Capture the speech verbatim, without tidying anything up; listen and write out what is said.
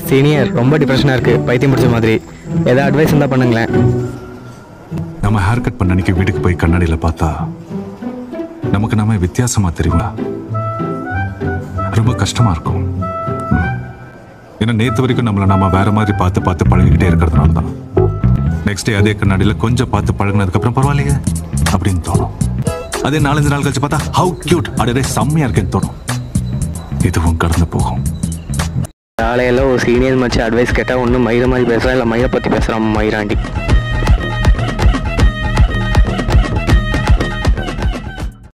Senior ரொம்ப டிப்ரெஷனாக இருக்குது, பைத்தியம் பிடிச்ச மாதிரி. ஏதாவது அட்வைஸ் இருந்தால் பண்ணுங்களேன். நம்ம ஹேர் கட் பண்ண அன்னைக்கு வீட்டுக்கு போய் கண்ணாடியில் பார்த்தா நமக்கு நாம வித்தியாசமா தெரியுங்களா? ரொம்ப கஷ்டமா இருக்கும். ஏன்னா நேற்று வரைக்கும் நம்மளை நாம வேற மாதிரி பார்த்து பார்த்து பழகிக்கிட்டே இருக்கிறதுனால தான் நெக்ஸ்ட் டே அதே கண்ணாடியில் கொஞ்சம் பார்த்து பழகினதுக்கப்புறம் பரவாயில்லையே அப்படின்னு தோணும். அதே நாலஞ்சு நாள் கழிச்சு பார்த்தா ஹவு கியூட், அடே செம்மையா இருக்கேன்னு தோணும். இதுவும் கடந்து போகும். காலையில் ஒரு சீனியர் மச்சு அட்வைஸ் கேட்டால் ஒன்றும் மயிரை மாதிரி பேசுகிறா, இல்லை மயிரை பற்றி பேசுகிறான் மயிராண்டி.